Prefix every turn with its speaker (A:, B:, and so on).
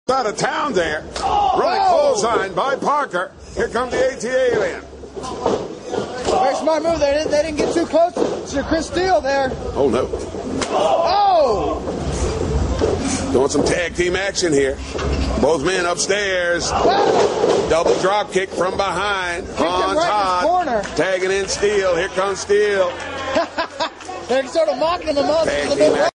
A: out of town there. Running clothesline by Parker. Here comes the ATA alien.
B: Very smart move. They didn't get too close to Chris Steele there.
A: Oh, no.
B: Oh!
A: Doing some tag team action here. Both men upstairs. Double drop kick from behind. On top. Tagging in Steele. Here comes Steele.
B: They're sort of mocking him up.
A: Tag team